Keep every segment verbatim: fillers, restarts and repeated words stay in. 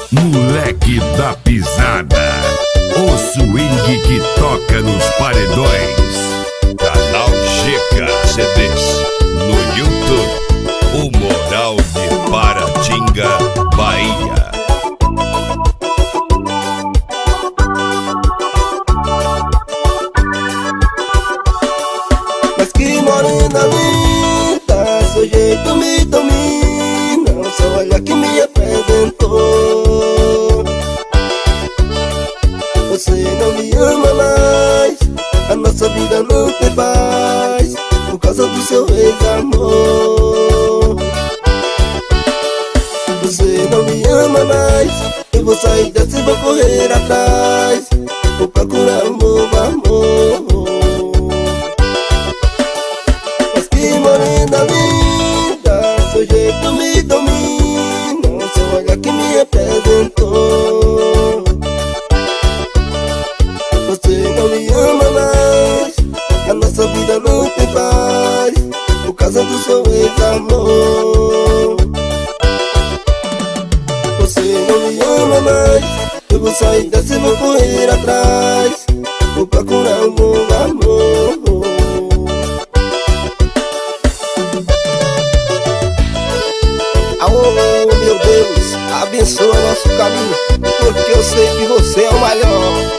Moleque da pisada, o swing que toca nos paredões. Canal Chica C Ds no YouTube, o Moral de Paratinga, Bahia. Mas que morena linda, seu jeito me domina, seu olhar que me apresentou. Você não me ama mais, a nossa vida não tem paz, por causa do seu ex-amor. Você não me ama mais, eu vou sair dessa e vou correr atrás, vou procurar um novo amor. Mas que morena linda, seu jeito me domina, seu olhar que me apresentou. Você não me ama mais, a nossa vida não tem paz, por causa do seu ex-amor. Você não me ama mais, eu vou sair dessa e vou correr atrás, vou procurar um novo amor. Alô, meu Deus, abençoa nosso caminho, porque eu sei que você é o maior.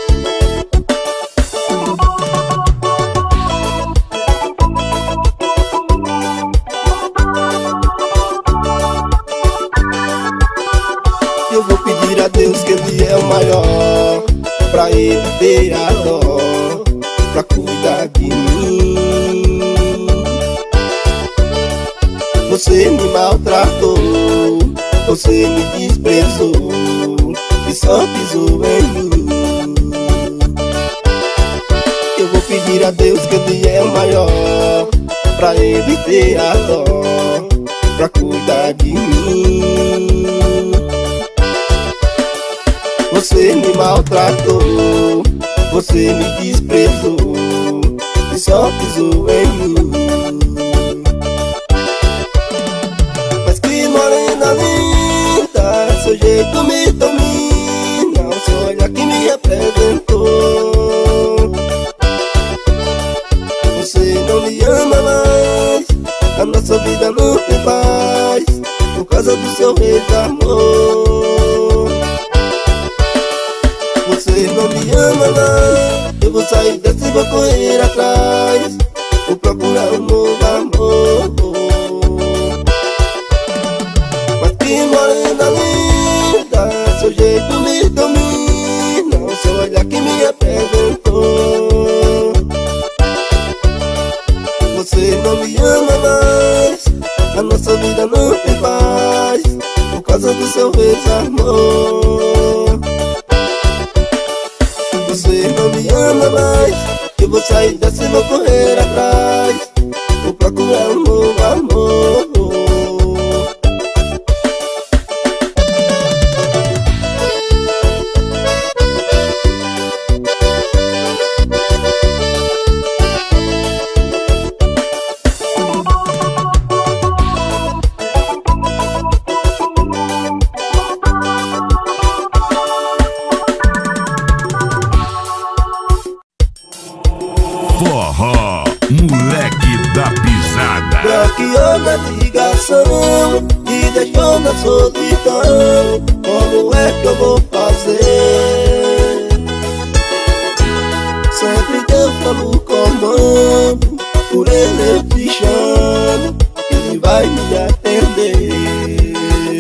Eu vou pedir a Deus que Ele é o maior, pra Ele ter a dó, pra cuidar de mim. Você me maltratou, você me desprezou e só pisou em mim. Eu vou pedir a Deus que Ele é o maior, pra Ele ter a dó, pra cuidar de mim. Você me maltratou, você me desprezou e só pisou em mim. Mas que morena linda, seu jeito me domina, o seu olhar que me apresentou. Você não me ama mais, a nossa vida não tem paz, por causa do seu ex-amor. Você não me ama mais, eu vou sair dessa e vou correr atrás, vou procurar um novo amor. Mas que morena linda, seu jeito me domina, o seu olhar que me apresentou. Você não me ama mais, a nossa vida não tem paz, por causa do seu ex-amor. Você não me ama mais, eu vou sair dessa e vou correr atrás, vou procurar um novo amor. Forró, moleque da pisada. Bloqueou na ligação e deixou na solidão, como é que eu vou fazer? Sempre Deus tá no comando, por Ele eu te chamo, Ele vai me atender.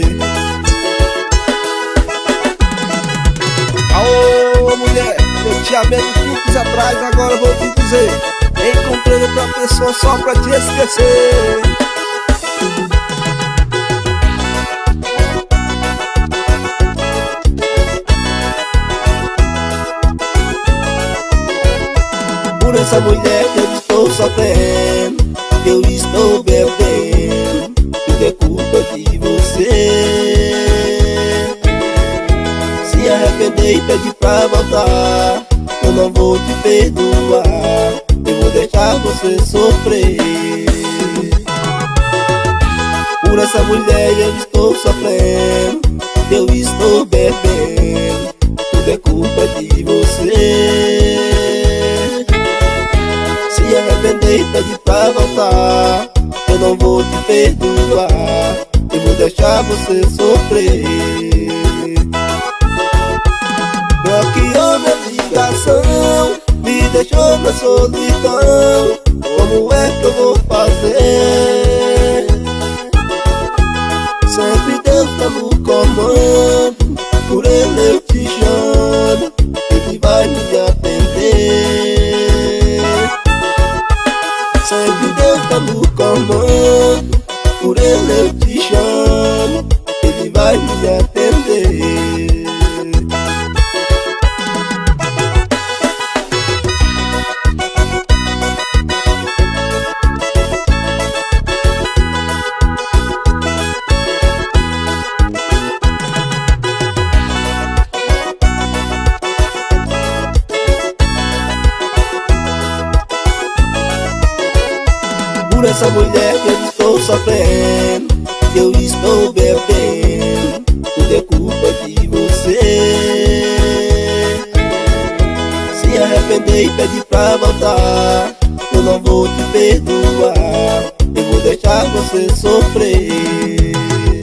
Aô, mulher, eu te amei minutos atrás, agora eu vou te dizer, encontrei outra pessoa só pra te esquecer. Por essa mulher que eu estou sofrendo, eu estou bebendo, tudo é culpa de você. Se arrepender e pedir pra voltar, eu não vou te perdoar, eu vou deixar você sofrer. Por essa mulher eu estou sofrendo, eu estou bebendo, perdoar, eu vou deixar você sofrer. Meu que homem é ligação, me deixou na solidão. Como é que eu vou fazer? Sempre Deus tá no comando, por ele eu te chamo, ele vai me atender. Sempre Deus tá no comando, por ele eu te chamo, ele vai me atender. Por essa mulher que eu estou sofrendo, eu estou bebendo, tudo é culpa de você. Se arrepender e pedir pra voltar, eu não vou te perdoar, eu vou deixar você sofrer.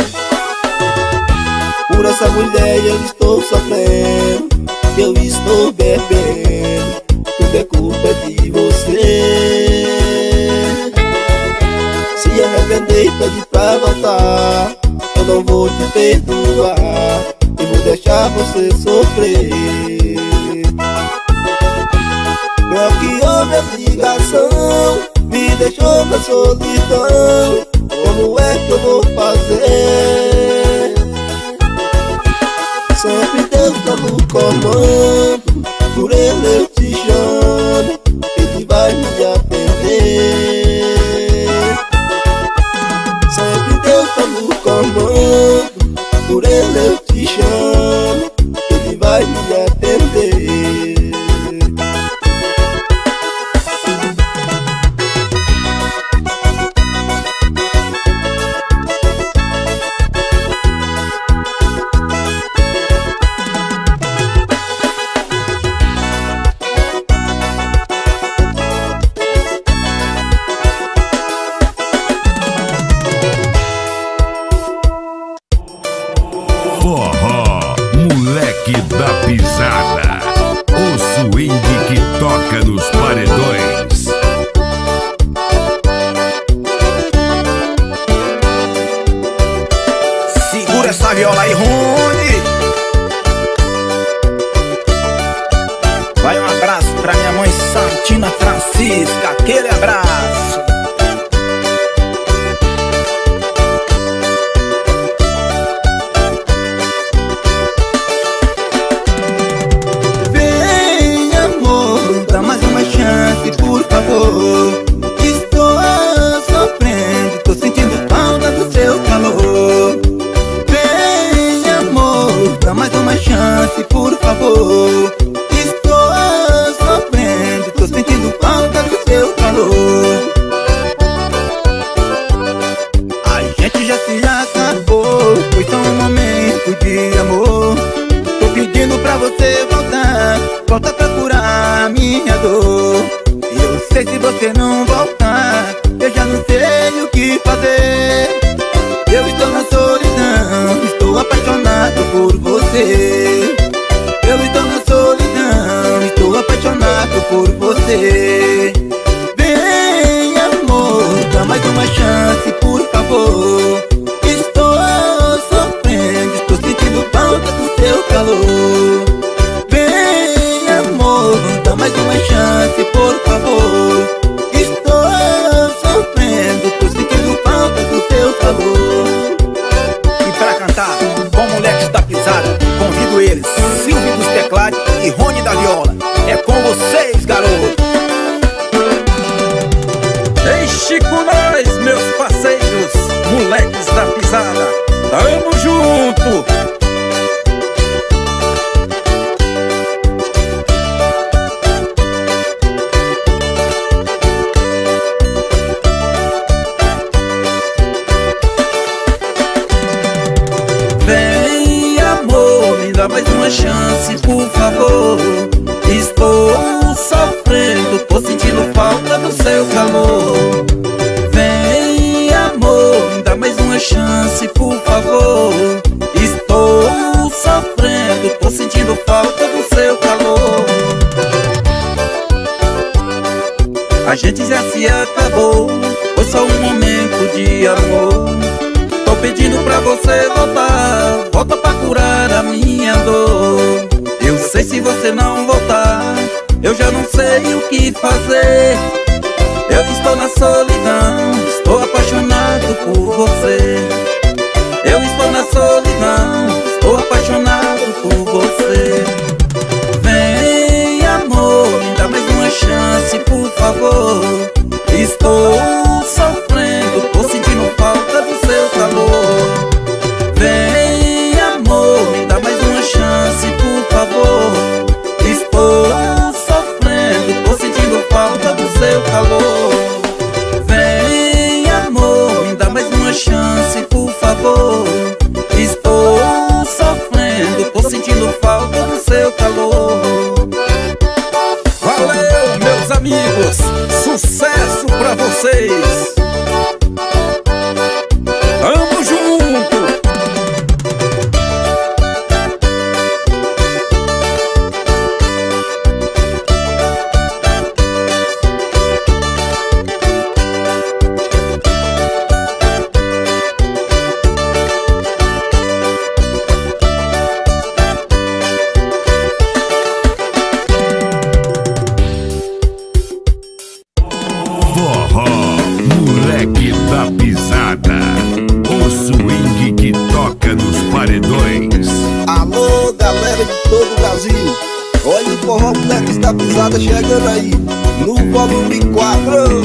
Por essa mulher eu estou sofrendo, eu estou bebendo, tudo é culpa de você. Se arrepender e pedir pra voltar, eu não vou te perdoar, eu vou deixar você sofrer. Meu que homem é ligação, me deixou na solidão. Como é que eu vou fazer? Sempre Deus tá no comando, por ele eu te chamo, ele vai me atender. Sempre Deus tá no comando, por ele eu te chamo, ele vai me atender. Forró, moleque da pisada, o swing que toca nos paredões. Segura essa viola aí, Rony. Vai um abraço pra minha mãe Santina Francisca, aquele abraço. Por favor, estou sofrendo, tô sentindo falta do seu calor. Vem, amor, dá mais uma chance, por favor. Estou sofrendo, tô sentindo falta do seu calor. A gente já se acabou, foi só um momento de amor. Tô pedindo pra você voltar, volta pra curar a minha dor. Eu sei se você não voltar, eu já não sei o que fazer. Eu estou na solidão, estou apaixonado por você. Eu estou na solidão, estou apaixonado por você. Vem, amor, dá mais uma chance, por favor. Estou sofrendo, estou sentindo falta do seu calor. Vem, amor, dá mais uma chance, por favor. Estou sofrendo, tô sentindo falta do seu calor. E pra cantar com moleques da pisada, convido eles, Silvio dos teclados e Rony da viola. É com vocês, garoto. Deixe com nós, meus parceiros, moleques da pisada. Tamo junto. Vem, amor, me dá mais uma chance, por favor. Estou sofrendo, tô sentindo falta do seu calor. Vem, amor, uma chance, por favor. Estou sofrendo, tô sentindo falta do seu calor. A gente já se acabou, foi só um momento de amor. Tô pedindo pra você voltar, volta pra curar a minha dor. Eu sei, se você não voltar, eu já não sei o que fazer. Eu estou na solidão, estou apaixonado por você. Eu estou na solidão, estou apaixonado por você. Vem, amor, me dá mais uma chance, por favor. Estou sofrendo, tô sentindo falta do seu calor. Vem, amor, me dá mais uma chance, por favor. Estou sofrendo, tô sentindo falta do seu calor. Vem, amor, me dá mais uma chance, por favor. Estou sofrendo, tô sentindo falta do seu calor. Valeu, meus amigos, sucesso pra vocês. Tamo junto. Forró, moleque da pisada. O swing que toca nos paredões. Alô, galera de todo o Brasil, olha o forró moleques da pisada chegando aí, no volume quatro.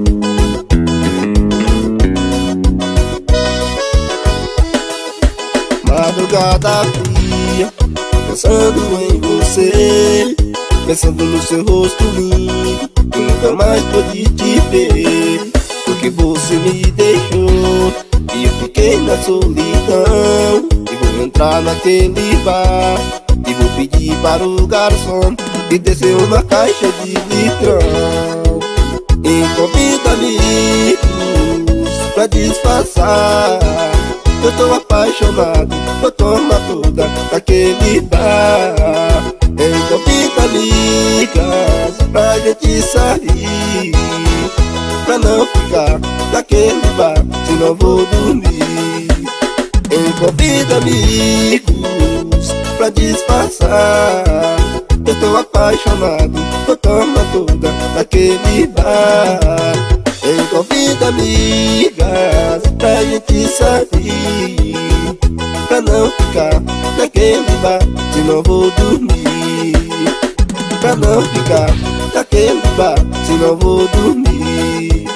Madrugada fria, pensando em você, pensando no seu rosto lindo, eu nunca mais pude te ver, porque você me deixou e eu fiquei na solidão. E vou entrar naquele bar e vou pedir para o garçom me descer uma caixa de litrão. E convida amigos pra disfarçar, eu tô apaixonado, vou tomar toda naquele bar. E convida amigas pra gente sair, pra não ficar naquele bar, senão vou dormir. E convida amigos pra disfarçar, eu tô apaixonado, vou tomar toda naquele bar. E convida amigas pra gente sair, pra não ficar naquele bar, senão vou dormir. Pra não ficar naquele bar, senão vou dormir.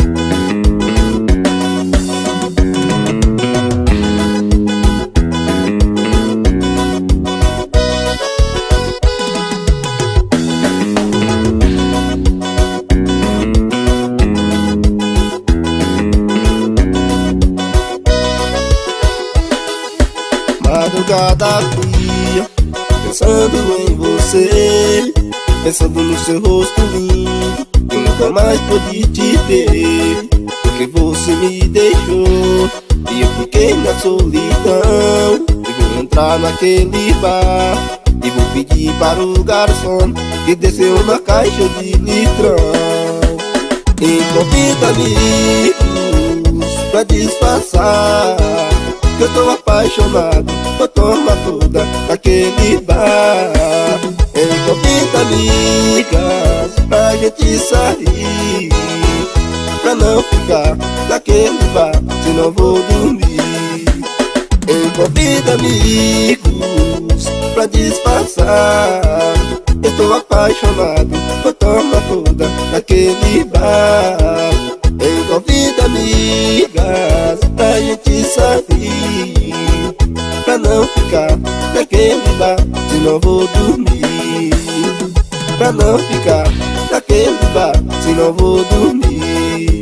Madrugada fria, pensando em você, pensando no seu rosto lindo, eu nunca mais pude te ver, porque você me deixou e eu fiquei na solidão. E vou entrar naquele bar e vou pedir para o garçom que desceu uma caixa de litrão. E convida amigos pra disfarçar, que eu tô apaixonado, vou tomar toda naquele bar. E convida amigas pra gente sair, pra não ficar naquele bar, senão vou dormir. E convida amigos pra disfarçar, eu tô apaixonado, vou tomar toda naquele bar. E convida amigas pra gente sair, pra não ficar naquele bar, senão vou dormir. Pra não ficar naquele bar, senão vou dormir.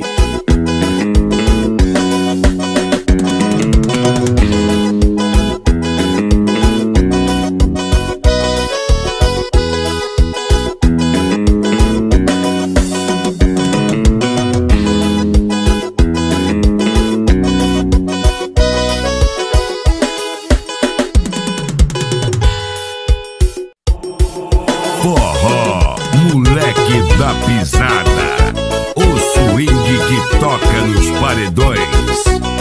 pisada, o swing que toca nos paredões.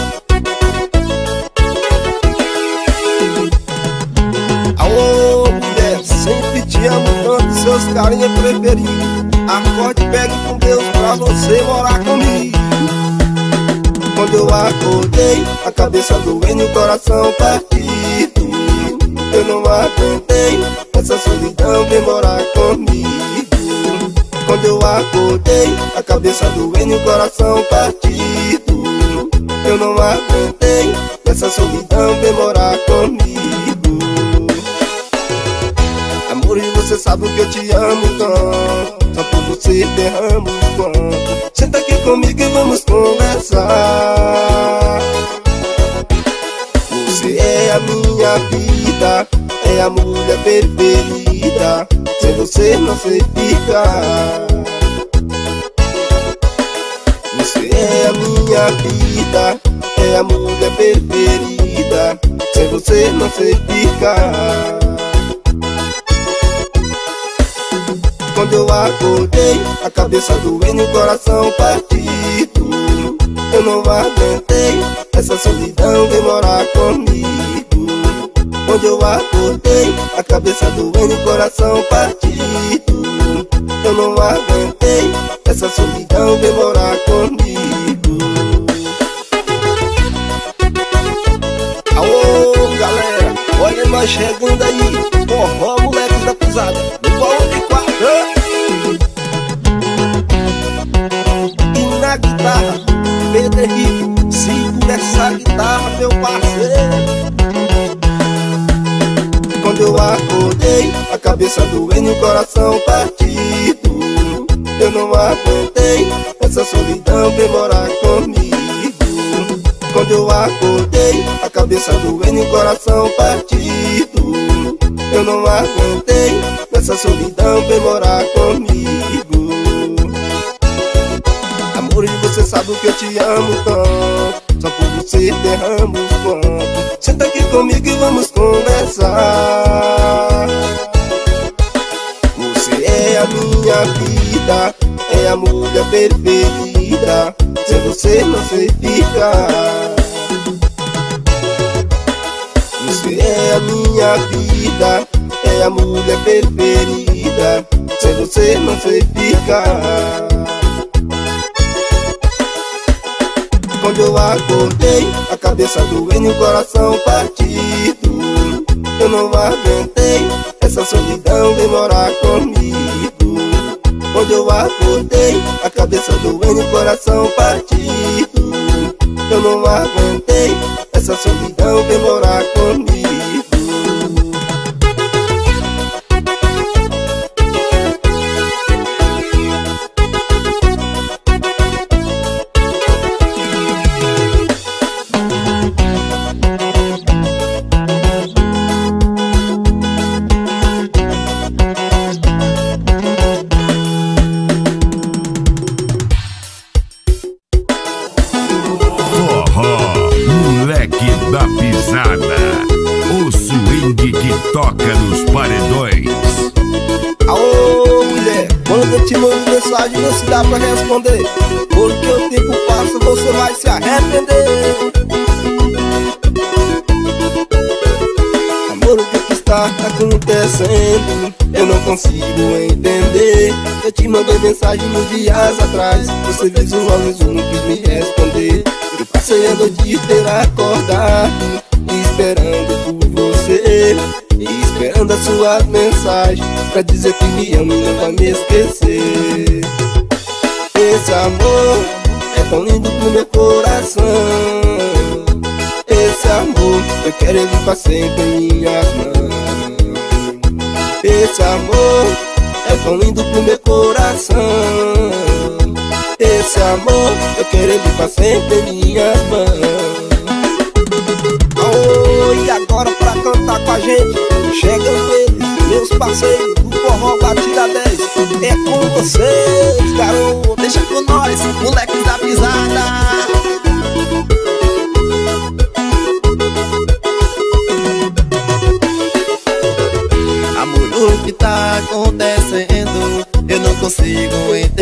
Alô, mulher, sempre te amo tanto, seus carinhos preferidos. Acorde, pegue com Deus pra você morar comigo. Quando eu acordei, a cabeça doendo e o coração partido. Eu não aguentei, essa solidão vem morar comigo. Quando eu acordei, a cabeça doendo e o coração partido. Eu não aguentei, essa solidão vem morar comigo. Amor, e você sabe que eu te amo tanto, só por você derramo o quanto. Senta aqui comigo e vamos conversar. Você é a minha vida, é a mulher preferida. Sem você não sei ficar. Você é a minha vida, é a mulher preferida. Sem você não sei ficar. Quando eu acordei, a cabeça doendo e o coração partido. Eu não aguentei, essa solidão vem morar comigo. Quando eu acordei, a cabeça doendo e o coração partido. Eu não aguentei, essa solidão vem morar comigo. Alô, galera, olha nós chegando aí. Forró, moleques da pisada, no volume de quatro. E na guitarra, Pedro Henrique, segura essa guitarra, meu parceiro. Quando eu acordei, a cabeça doendo e o coração partido. Eu não aguentei, essa solidão vem morar comigo. Quando eu acordei, a cabeça doendo e o coração partido. Eu não aguentei, essa solidão vem morar comigo. Amor, e você sabe que eu te amo tanto, só por você derramo o quanto. Senta aqui comigo e vamos conversar. Você é a minha vida, é a mulher preferida. Sem você não sei ficar. Você é a minha vida, é a mulher preferida. Sem você não sei ficar. Quando eu acordei, a cabeça doendo e o coração partido. Eu não aguentei, essa solidão vem morar comigo. Quando eu acordei, a cabeça doendo e o coração partido. Eu não aguentei, essa solidão vem morar comigo. Da pisada, o swing que toca nos paredões. Alô, mulher, quando eu te mando mensagem não se dá pra responder, porque o tempo passa, você vai se arrepender. Amor, o que que está acontecendo? Eu não consigo entender. Eu te mandei mensagem uns dias atrás, você visualizou, não quis me responder. Eu passei a noite inteira acordado, esperando por você, e esperando as suas mensagens pra dizer que me ama e não vai me esquecer. Esse amor é tão lindo pro meu coração. Esse amor, eu quero ele pra sempre em minhas mãos. Esse amor é tão lindo pro meu coração. Esse amor, eu quero ele pra sempre em minhas mãos. Oh, e agora pra cantar com a gente, chegam eles, meus parceiros do Forró Batida dez. É com vocês, garoto, deixa com nós, moleques da pisada. Amor, o que tá acontecendo? Eu não consigo entender.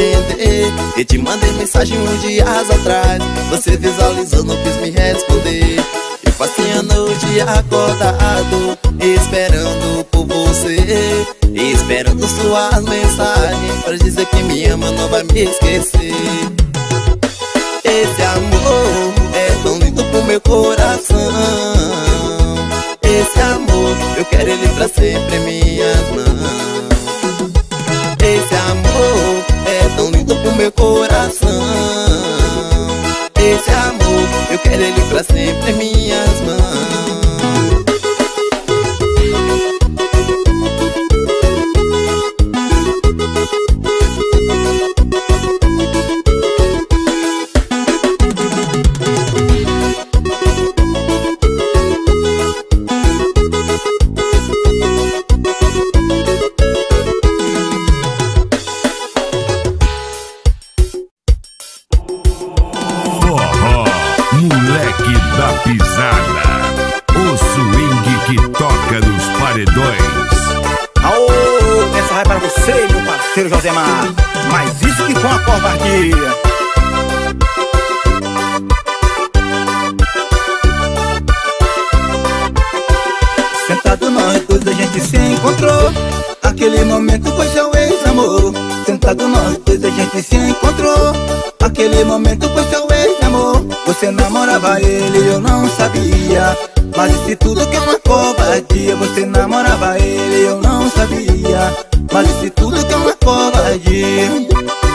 mensagem uns dias atrás. Você visualizou, não quis me responder. Eu passei a noite acordado, esperando por você, esperando suas mensagens pra dizer que me ama, não vai me esquecer. Esse amor é tão lindo pro meu coração. Esse amor, eu quero ele pra sempre em minhas mãos. Esse amor é tão lindo pro meu coração. Esse amor, eu quero ele pra sempre em minhas mãos. Moleque da Pisada, o swing que toca nos paredões. Aô, essa vai para você, meu parceiro Josemar. Mas isso que com a covardia. Sentado nós dois a gente se encontrou. Aquele momento foi seu ex-amor. Sentado nós dois a gente se encontrou. Aquele momento foi seu ex-amor. Você namorava ele e eu não sabia. Mas isso tudo que é uma covardia. Você namorava ele e eu não sabia. Mas isso tudo que é uma covardia.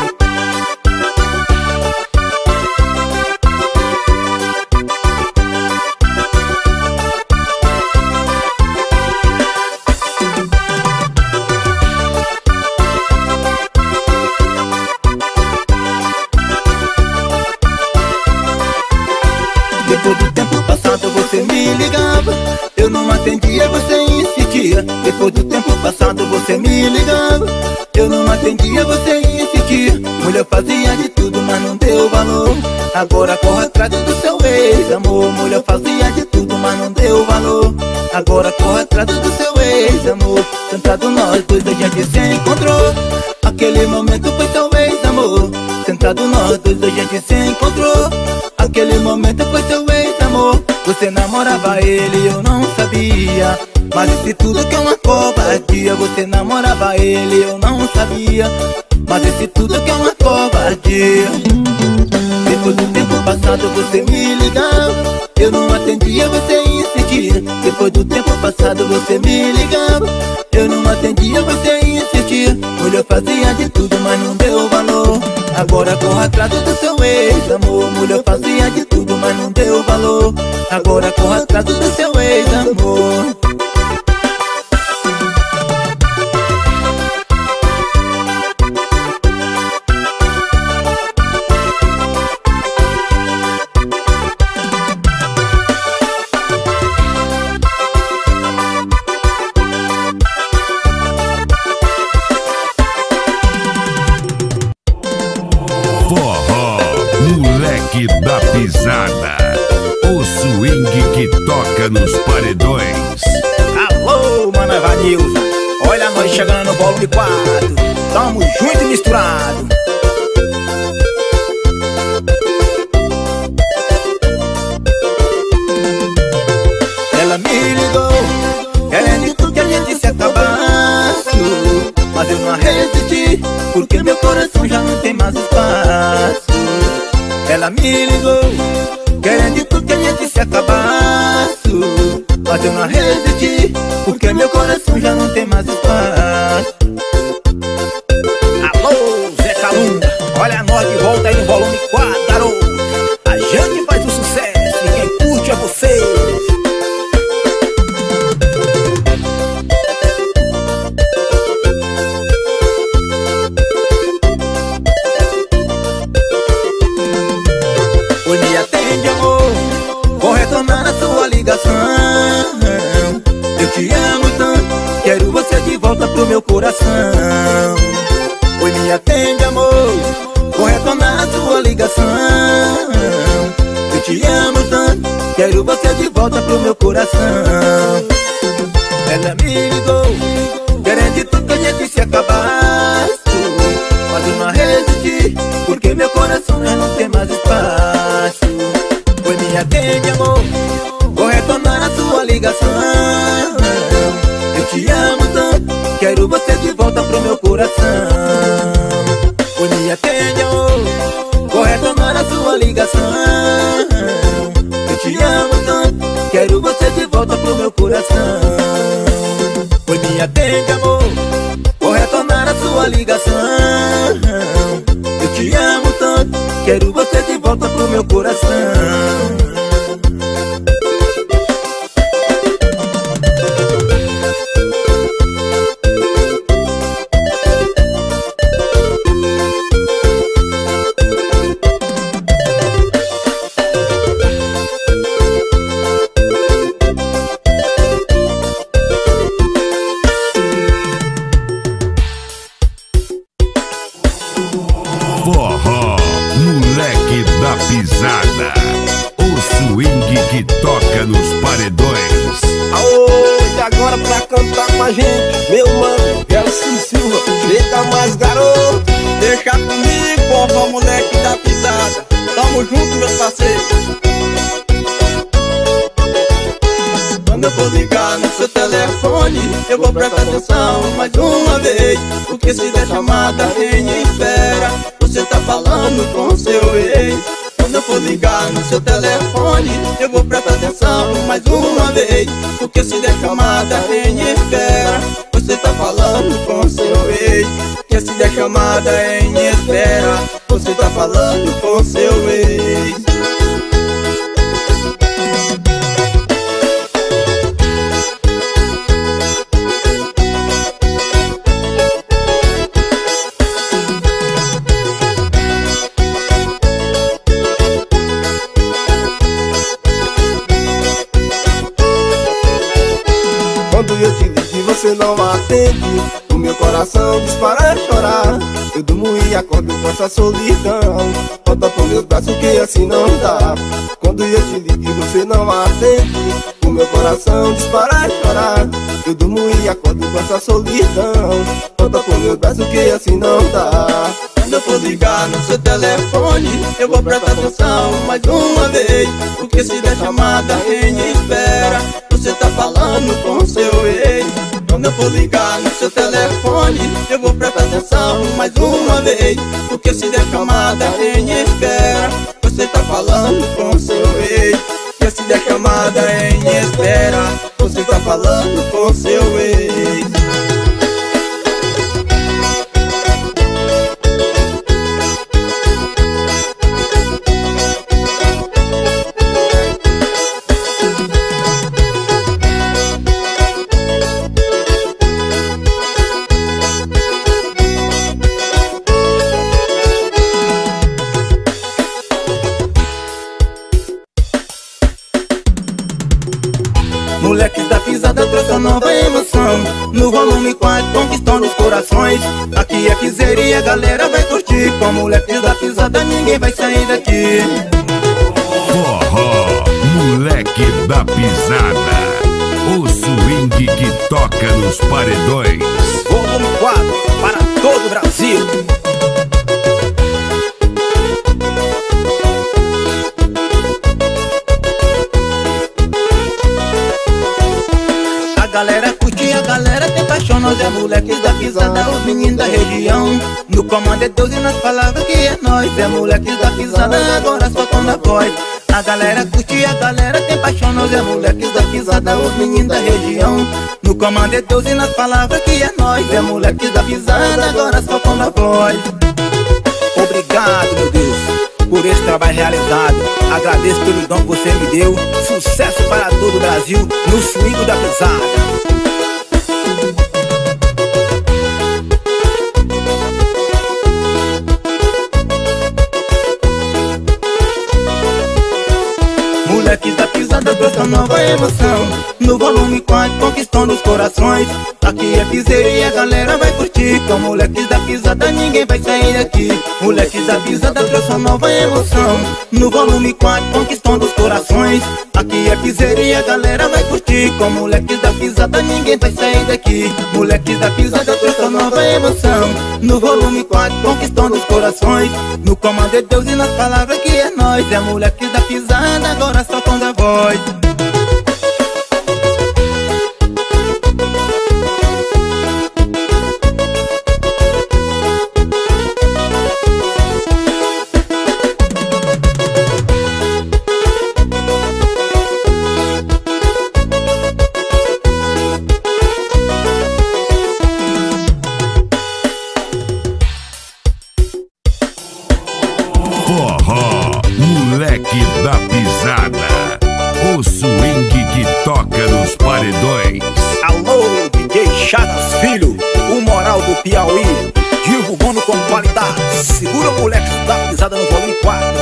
Depois do tempo passado você me ligava, eu não atendia, você insistia. Depois do tempo passado você me ligava, eu não atendia, você insistia. Mulher fazia de tudo, mas não deu valor. Agora corre atrás do seu ex-amor. Mulher fazia de tudo, mas não deu valor. Agora corre atrás do seu ex-amor. Sentado nós dois a gente se encontrou. Aquele momento foi seu ex-amor. Sentado nós dois a gente se encontrou. Aquele momento foi seu ex-amor. Você namorava ele e eu não sabia. Mas isso tudo que é uma covardia. Você namorava ele e eu não sabia. Mas isso tudo que é uma covardia. Depois do tempo passado você me ligava, eu não atendia, você insistia. Depois do tempo passado você me ligava, eu não atendia, você insistia. Mulher fazia de tudo, mas não deu valor. Agora corre atrás do seu ex-amor. Mulher fazia de tudo, mas não deu valor. Agora corre atrás do seu ex-amor. Forró, moleque da pisada, o swing que toca nos paredões. Alô, Mana Evanilza, olha nós chegando no volume quatro. Tamo junto e misturado. Ela me ligou, querendo tudo que a gente se acabasse. Mas eu não resisti, porque meu coração já não tem mais espaço. Ela me ligou, querendo tudo que a gente se acabasse. Mas eu não resisti, porque meu coração já não tem mais espaço. Alô, Zé Calunga, olha nós de volta aí no volume quatro, garoto. A gente faz o sucesso e quem curte é vocês. Oi, me atende, amor, vou retornar a sua ligação. Eu te amo tanto, quero você de volta pro meu coração. Oi, me atende, amor, vou retornar a sua ligação. Eu te amo tanto, quero você de volta pro meu coração. Ela me ligou, querendo tudo que a gente se acabasse. Mas eu não resisti, porque meu coração já não de amor, vou retornar a sua ligação. Eu te amo tanto, quero você de volta pro meu coração. Forró, moleque da pisada, o swing que toca nos paredões. Aô, e agora pra cantar com a gente, meu mano, Gelson Silva, chega mais garoto. Deixa comigo, forró, moleque da pisada. Tamo junto, meus parceiros. Quando eu for ligar no seu telefone, eu vou prestar atenção mais uma vez, porque se der chamada em espera, você tá falando com seu ex. Quando eu for ligar no seu telefone, eu vou prestar atenção mais uma vez, porque se der chamada em espera, você tá falando com seu ex. Que se der chamada em espera, você tá falando com seu ex. Quando eu te ligo e você não atende, o meu coração dispara a chorar. Eu durmo e acordo com essa solidão, volta pro meus braços que assim não dá. Quando eu te ligo e você não atende, o meu coração dispara a chorar. Eu durmo e acordo com essa solidão, volta pro meus braços que assim não dá. Quando eu for ligar no seu telefone, eu vou prestar atenção mais uma vez, porque se der chamada em espera, você tá falando com seu ex. Quando eu for ligar no seu telefone, eu vou prestar atenção mais uma vez, porque se der chamada em espera, você tá falando com seu ex. Que se der chamada em espera, você tá falando com seu ex. Moleques da pisada trouxe uma nova emoção, no volume quatro conquistando os corações. Aqui é piseira e a galera vai curtir, com moleques da pisada ninguém vai sair daqui. Forró, moleque da pisada, o swing que toca nos paredões. Volume quatro para todo o Brasil. A galera curte, a galera tem paixão, nós é moleques da pisada, os meninos da região. No comando é Deus e nas palavras que é nós, é moleques da pisada, agora só com a voz. A galera curte, a galera tem paixão, nós é moleques da pisada, os meninos da região. No comando é Deus e nas palavras que é nós, é moleques da pisada, agora só com a voz. Obrigado, meu Deus, por esse trabalho realizado. Agradeço pelo dom que você me deu. Sucesso para todo o Brasil no swing da pisada. Moleques da pisada trouxe uma nova emoção, no volume quatro conquistando os corações. Aqui é piseira e a galera vai curtir, com moleques da pisada ninguém vai sair daqui. Moleques da pisada trouxe uma nova emoção, no volume quatro conquistando os corações. Aqui é piseira e a galera vai curtir, com moleques da pisada ninguém vai sair daqui. Moleques da pisada trouxe uma nova emoção, no volume quatro conquistando os corações. No comando é Deus e nas palavras que é nós, é moleques da pisada, agora só com a voz. paredões. Alô, D J Chagas Filho, o moral do Piauí, divulgando com qualidade. Segura, moleque, dá pisada no volume quatro.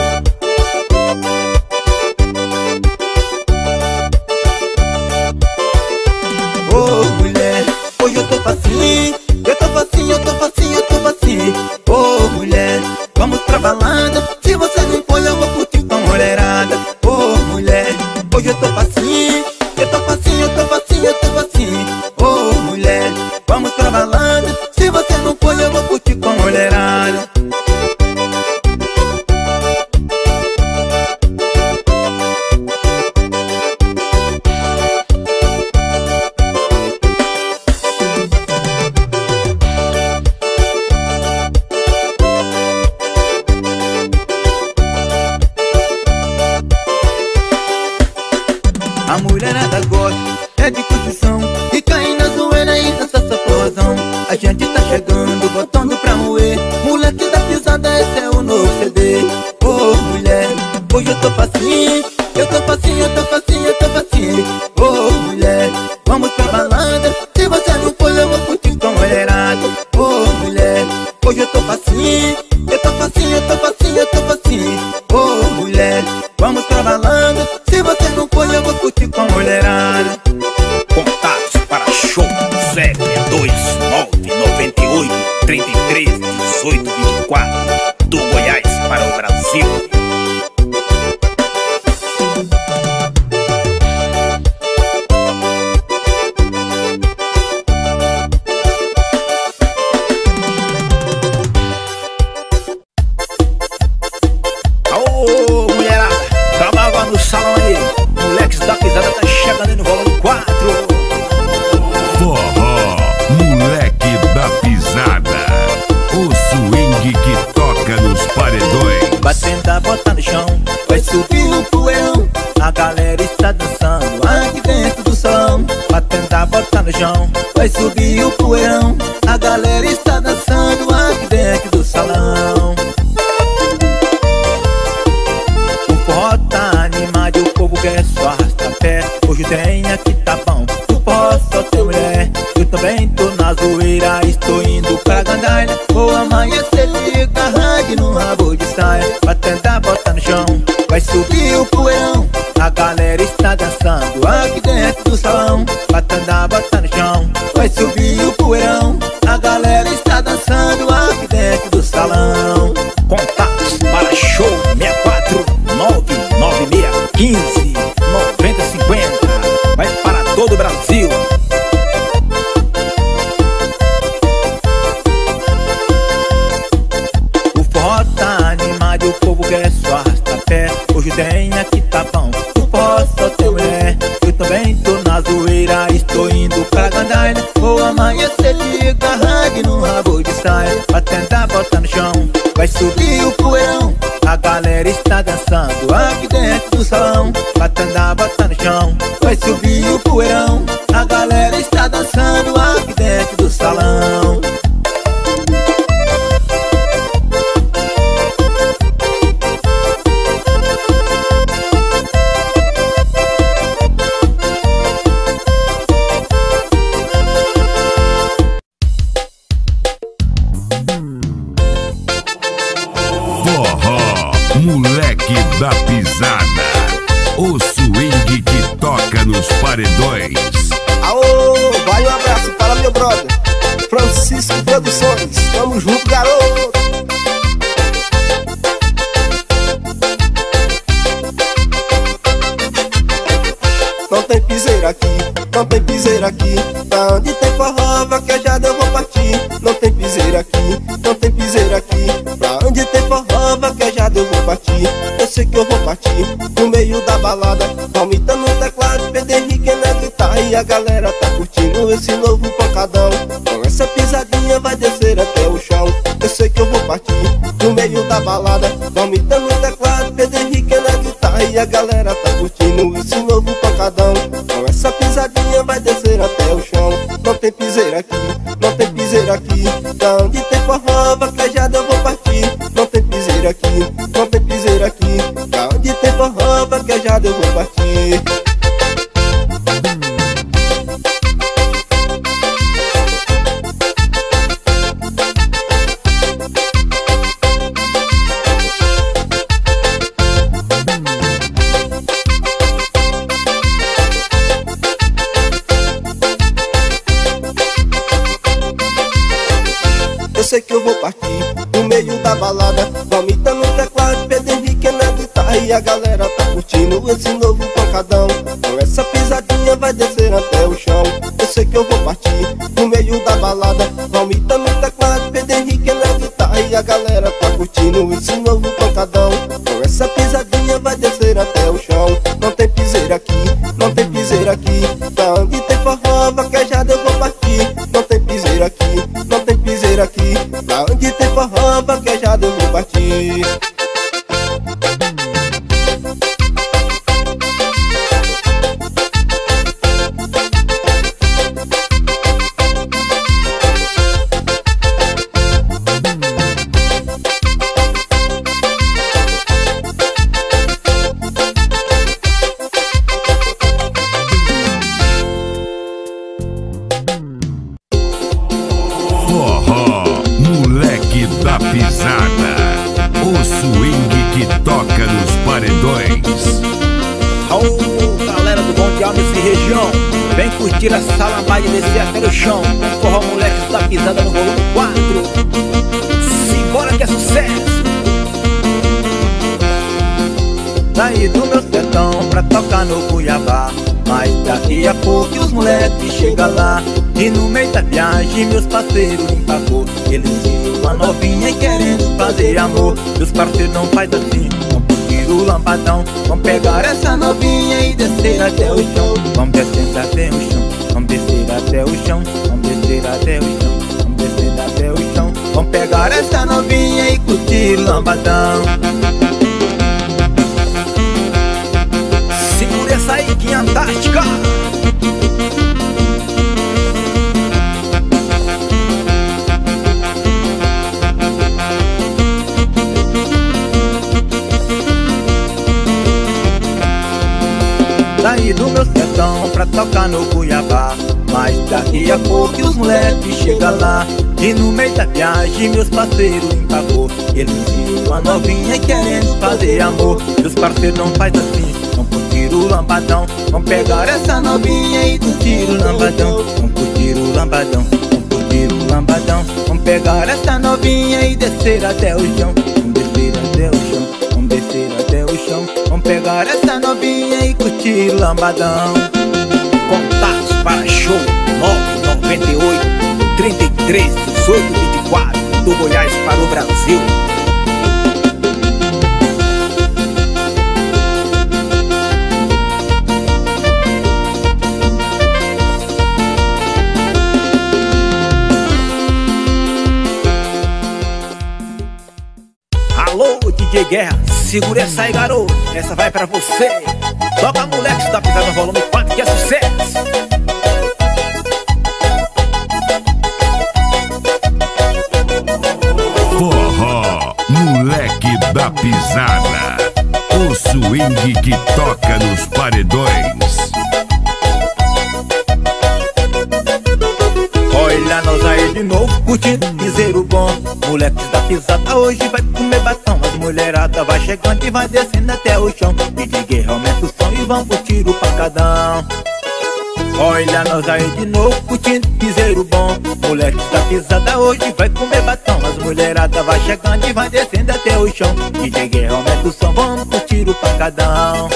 Ô mulher, hoje eu tô facinho, eu tô facinho, eu tô facinho, eu tô facinho. Ô mulher, vamos pra balada, se você não for eu vou curtir com a mulherada. Ô mulher, hoje eu tô facinho, eu tô facinho, eu tô facinho, eu tô facinho. Ô mulher, vamos pra balada, se você não for eu vou curtir com a mulherada. A mulherada gosta, é de curtição, e cair na zoeira e dançar essa porrazão. A gente tá chegando, botando pra moer, moleque da pisada, esse é o novo C D. Ô mulher, hoje eu tô facinho, eu tô facinho, eu tô facinho, eu tô facinho. Ô mulher, vamos pra balada, se você não for eu vou curtir com a mulherada. Ô mulher, hoje eu tô facinho, eu tô facinho, eu tô facinho, eu tô facinho. Ô mulher, vamos pra balada, se você não for eu vou curtir com a mulherada. Contatos para show sete dois nove nove oito três três um oito dois quatro, do Goiás para o Brasil. Aô, mulherada, trabalha no salão aí. Moleques da pisada tá chegando aí no volume quatro. Forró, moleque da pisada. O swing que toca nos paredões. Vai sentar, botar no chão, vai subir no poeirão. A galera está dançando aqui dentro do salão. Vai tentar, botar no chão, vai subir o poeirão. A galera está dançando aqui dentro do salão. O forró tá animado e o povo quer só arrasta-pé. Hoje tem aqui tá bom, o forró só tem mulher. Eu também tô na zoeira, estou indo pra gandaia. Vou amanhecer, liga a rádio no rabo de saia. Vai tentar botar no chão, vai subir o poeirão. A galera está dançando aqui dentro do salão. Vai tentar botar no chão, vai subir o poeirão. A galera está dançando aqui dentro do salão. Contatos para show seis quatro nove nove seis um cinco nove zero cinco zero. Vai para todo o Brasil. O forró tá animado e o povo quer só arrasta-pé. Hoje tem aqui tá bom, o forró só tem mulher. Eu também tô na zoeira, estou indo pra gandaia. Vou amanhecer, liga a rádio no rabo de saia. Vai tentar botar no chão, vai subir o poeirão. A galera está dançando aqui dentro do salão. Vai tentar botar no chão, vai subir o poeirão. A galera está dançando aqui dentro do salão. Forró, moleque da pisada. O swing que toca nos paredões. Aô, vai um abraço para meu brother Francisco Produções. Tamo junto, garoto. Não tem piseira aqui, não tem piseira aqui. Pra onde tem forró, vaquejada eu vou partir. Não tem piseira aqui, não tem piseira aqui. Pra onde tem forró, vaquejada eu vou partir. Eu sei que eu vou partir no meio da balada, aumentando o teclado, Pedro Henrique na guitarra. E a galera tá curtindo esse novo pancadão. Com essa pisadinha vai descer até o chão. Eu sei que eu vou partir no meio da balada, aumentando o teclado, Pedro Henrique na guitarra. E a galera tá curtindo esse novo pancadão. Com essa pisadinha vai descer até o chão. Não tem piseira aqui, não tem piseira aqui. Pra onde tem forró, vaquejada eu vou partir. Não tem piseira aqui, não tem piseira aqui. Pra onde tem forró, vaquejada eu vou partir. vou partir no meio da balada. Valmita no teclado, Pedro Henrique na guitarra e a galera tá curtindo esse novo pancadão. Com essa pisadinha vai descer até o chão. Eu sei que eu vou partir no meio da balada. Valmita no teclado, Pedro Henrique na guitarra e a galera tá curtindo esse novo pancadão. Com essa pisadinha vai descer até o chão. Não tem piseira aqui, não tem piseira aqui. Pra onde tem forró, vaquejada eu vou partir. Não tem piseira aqui, não tem piseira aqui. Pra onde tem forró, vaquejada eu vou partir. Da pisada, o swing que toca nos paredões. Aô, galera do Bom de Alma e região, vem curtir essa lambada e descer até o chão. Forró Moleques da Pisada no volume quatro. Simbora que é sucesso. Saí do meu sertão pra tocar no Cuiabá, mas daqui a pouco os moleques chegam lá. E no meio da viagem meus parceiros empacou. Eles viram uma novinha querendo fazer amor. Meus parceiros não faz assim, vão curtir o lambadão. Vão pegar essa novinha e descer até o chão. Vamos descer até o chão, vamos descer até o chão, vamos descer até o chão, vamos descer até o chão. Vamos pegar essa novinha e curtir o lambadão. Segura essa aí que é Antártica. Saí do meu sertão pra tocar no Cuiabá, mas daqui a pouco os moleques chegam lá. E no meio da viagem meus parceiros empacou. Eles viram a novinha querendo fazer amor. Meus parceiros não faz assim, vão curtir o lambadão. Vão pegar essa novinha e curtir o lambadão. Vão curtir o lambadão, vão curtir o lambadão. Vão pegar essa novinha e descer até o chão. Vão descer até o chão, vão descer até o chão. Vamos pegar essa novinha e curtir o lambadão. Contatos para show nove nove oito, trinta e três, dezoito, vinte e quatro. Do Goiás para o Brasil. Alô, D J Guerra, segura essa aí, garoto. Essa vai pra você. Toca Moleques da Pisada no volume quatro, que é sucesso. Forró, Moleque da Pisada, o swing que toca nos paredões. Olha nós aí de novo, curtindo piseiro bom. Moleques da Pisada hoje vai comer batom. As mulheradas vai chegando e vai descendo até o chão. D J Guerra aumenta o som e vão curtir o pancadão. Olha nós aí de novo, curtindo piseiro bom. Moleques da Pisada hoje vai comer batom. As mulheradas vai chegando e vai descendo até o chão. D J Guerra aumenta o som, vamos curtir o pancadão.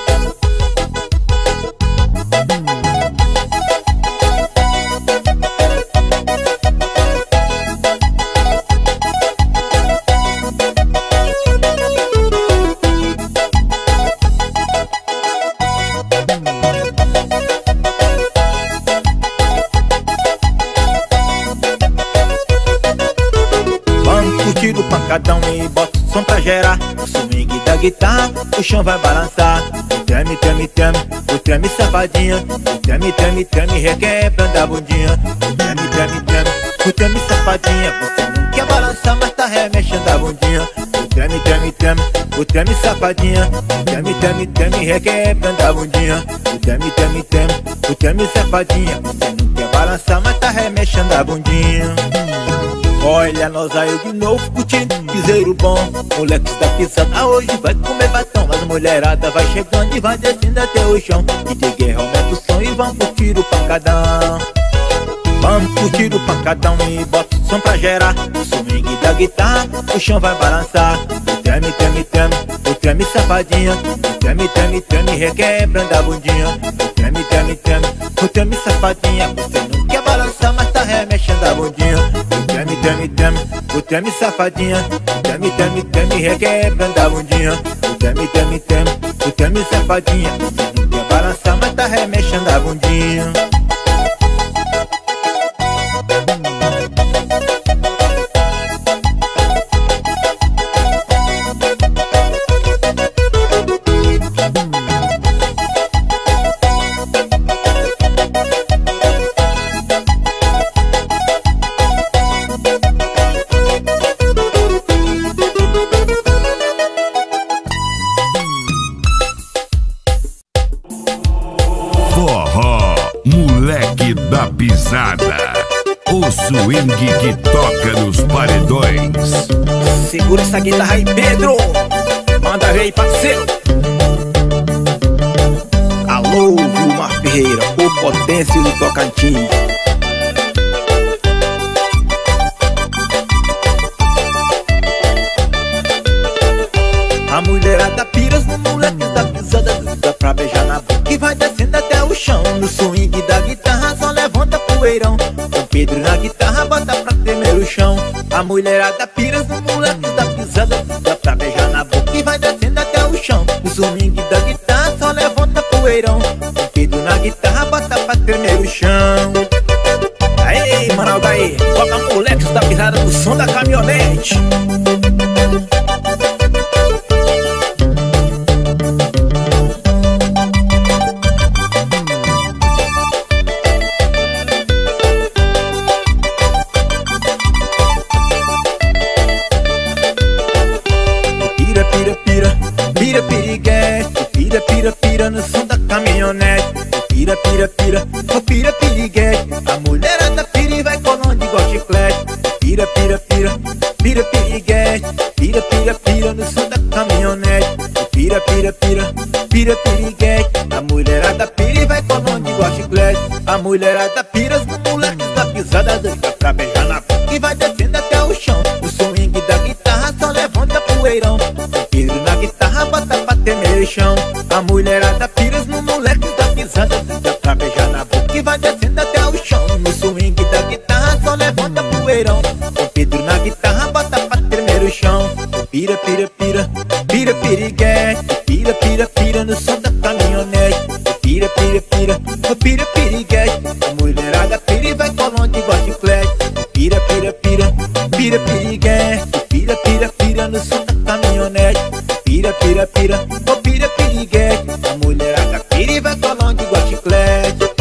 Tira o pancadão e bota o som pra gerar. O swing da guitarra, o chão vai balançar. O treme, treme, treme, o treme safadinha. O treme, treme, treme, requebrando a bundinha. O treme, treme, treme, o treme safadinha. Você não quer balançar, mas tá remexendo a bundinha. O treme, treme, treme, o treme safadinha. O treme, treme, treme, requebrando a bundinha. O treme, treme, treme, o treme safadinha. Você não quer balançar, mas tá remexendo a bundinha. Olha nós aí de novo, curtindo piseiro bom. Moleques da Pisada hoje vai comer batom. As mulheradas vai chegando e vai descendo até o chão. D J Guerra aumenta o som e vão curtir o pancadão. Vamos curtir o pancadão e bota o som pra gerar. O swing da guitarra, o chão vai balançar. O treme, treme, treme, o treme safadinha. O treme, treme, treme, requebrando a bundinha. O treme, treme, treme, o treme safadinha. Você não quer balançar, mas tá remexendo a bundinha. O treme, treme, treme, o treme safadinha. O treme, treme, treme, requebrando a bundinha. O treme, treme, treme, o treme safadinha. Você não quer balançar, mas tá remexendo a bundinha. Forró, moleque da pisada. O swing que toca nos paredões. Segura essa guitarra aí, Pedro. Manda ver aí, parceiro. Alô, Vilmar Ferreira, o potência do Tocantins. A mulherada pira no moleque da pisada, dá pra beijar na boca e vai descendo até o chão. No swing da guitarra só levanta poeirão. O Pedro na guitarra bota pra tremer o chão. A mulherada pira no moleque da pisada, dá pra beijar na boca e vai descendo até o chão. No swing da guitarra só levanta poeirão. O Pedro na guitarra bota pra tremer o chão. Aê, Manalda aí, toca moleques da pisada do som da caminhonete. Pira, piriguete, pira, pira, pira no som da caminhonete. Pira, pira, pira, oh pira, piriguete. A mulherada pira e vai colando igual chiclete. Pira, pira, pira, pira, piriguete. Pira, pira, pira no som da caminhonete. Pira, pira, pira, pira, piriguete. A mulherada pira e vai colando igual chiclete. A mulherada pira os moleques da pisada, doida pra beijar na boca e vai descendo até o chão. O swing da guitarra só levanta poeirão. Pedro na guitarra bota pra tremer o chão. A mulherada pira no moleque da pisada, dá pra beijar na boca e vai descendo até o chão. No swing da guitarra só levanta poeirão. O Pedro na guitarra bota pra tremer o chão. Pira, pira, pira, pira, piriguete. Pira, pira, pira no som da caminhonete. Pira, pira, pira, pira, piriguete. A mulherada pira e vai colando igual chiclete. Pira, pira, pira, pira, piriguete. Pira, pira, pira no som da caminhonete. Pira, pira, pira, oh pira, piriguete. A mulherada pira e vai colando igual chiclete.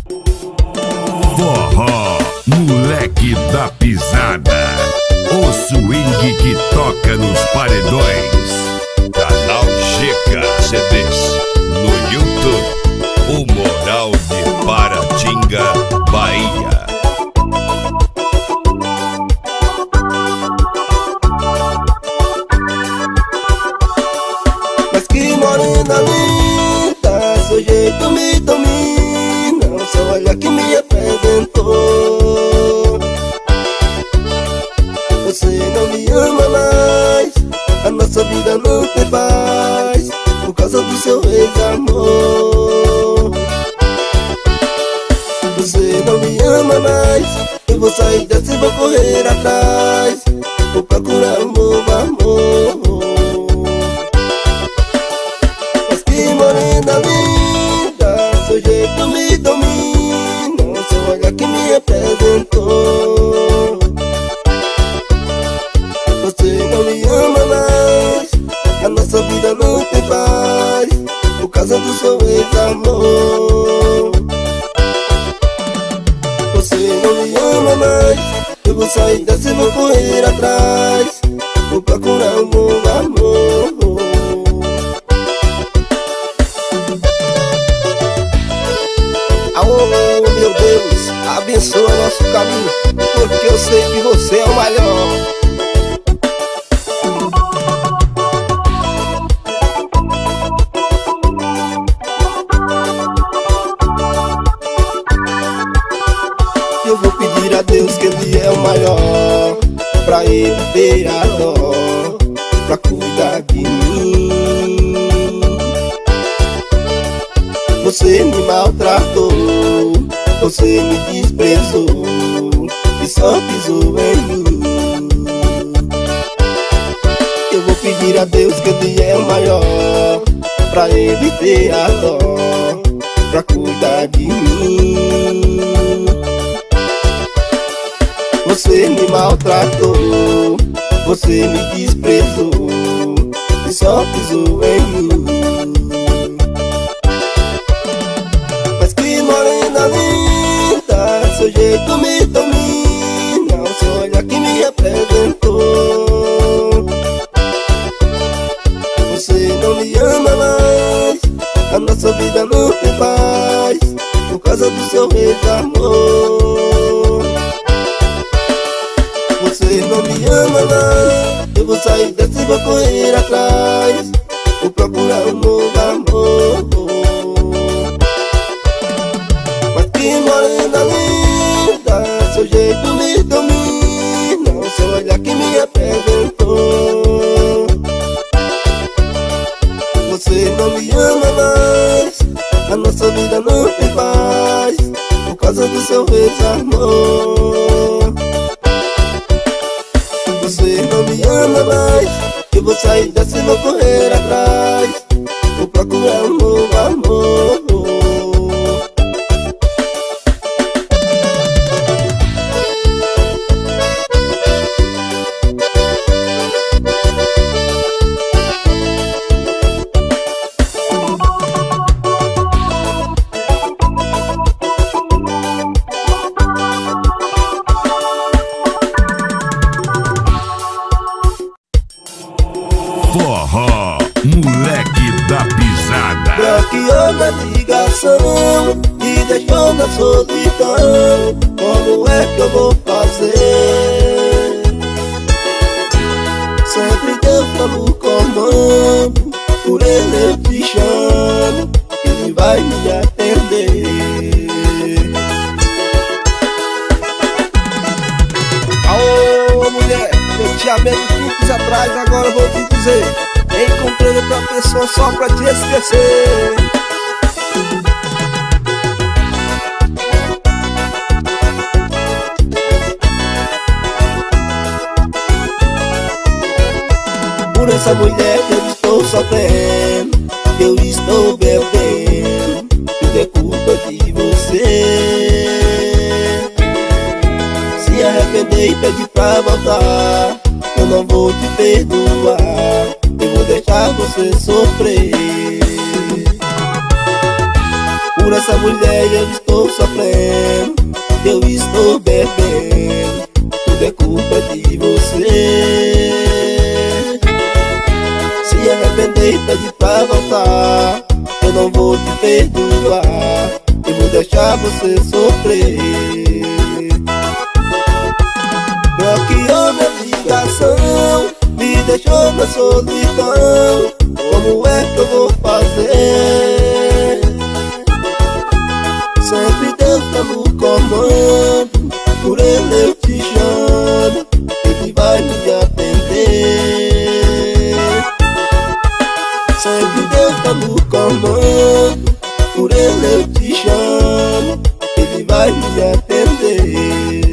Forró, moleque da pisada. O swing que toca nos paredões. Canal Chica C Ds no YouTube. O Moral de Paratinga, Bahia. Mas que morena linda, seu jeito me domina, seu olhar que me apresentou. Você não me ama mais, a nossa vida não tem paz, por causa do seu ex-amor. Você não me ama mais, eu vou sair dessa e vou correr atrás, vou procurar um novo amor. Mas que morena linda, seu jeito me domina, seu olhar que me apresentou. Você não me ama mais, a nossa vida não tem paz, por causa do seu ex-amor. Você não me ama mais, eu vou sair dessa e vou correr atrás, vou procurar um novo amor. Aô, meu Deus, abençoa nosso caminho, porque eu sei que você é o melhor. Eu vou pedir a Deus que Ele é o maior, pra Ele ter a dó, pra cuidar de mim. Você me maltratou, você me desprezou e só pisou em mim. Eu vou pedir a Deus que Ele é o maior, pra Ele ter a dó, pra cuidar de mim. Você me maltratou, você me desprezou e só pisou em mim. Mas que morena linda, seu jeito me domina, o seu olhar que me apresentou. Você não me ama mais, a nossa vida não tem paz, por causa do seu ex-amor. Você não me ama mais, eu vou sair dessa e vou correr atrás, vou procurar um novo amor. Mas que morena linda, seu jeito me domina, o seu olhar que me apresentou. Você não me ama mais, a nossa vida não tem paz, por causa do seu ex-amor. Você não me ama mais, eu vou sair dessa e vou correr atrás, vou procurar um novo amor. Forró, moleque da pisada. Bloqueou na ligação e deixou na solidão, como é que eu vou fazer? Sempre Deus tá no comando, por Ele eu te chamo, Ele vai me atender. Aô, mulher, eu te amei minutos atrás, agora eu vou te dizer, encontrei outra pessoa só pra te esquecer. Por essa mulher que eu estou sofrendo, eu estou bebendo, tudo é culpa de você. Se arrepender e pedir pra voltar, eu não vou te perdoar, eu vou deixar você sofrer. Por essa mulher eu estou estou sofrendo, eu estou bebendo, tudo é culpa de você. Se arrepender e pedir pra voltar, eu não vou te perdoar, eu vou deixar você sofrer. Bloqueou minha ligação, me deixou na solidão, como é que eu vou fazer? Sempre Deus tá no comando, por ele eu te chamo, ele vai me atender. Sempre Deus tá no comando, por ele eu te chamo, ele vai me atender.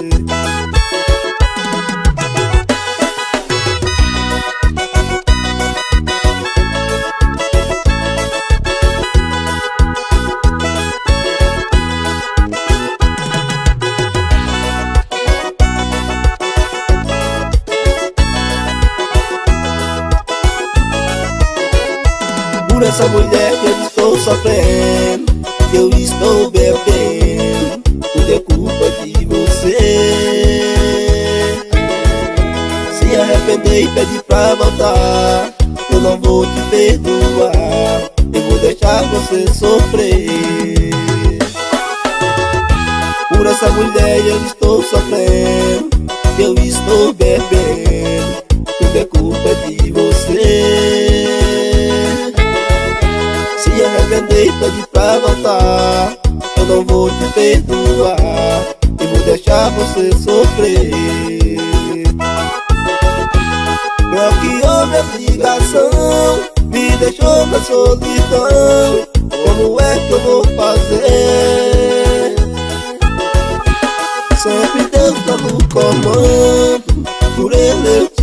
Por essa mulher que eu estou sofrendo, eu estou bebendo, tudo é culpa de você. Se arrepender e pedir pra voltar, eu não vou te perdoar, eu vou deixar você sofrer. Por essa mulher eu estou sofrendo, eu estou bebendo, tudo é culpa de você. Se arrepender e pedir pra voltar, eu não vou te perdoar, eu vou deixar você sofrer. Bloqueou minha ligação, me deixou na solidão, como é que eu vou fazer? Sempre Deus tá no comando, por ele eu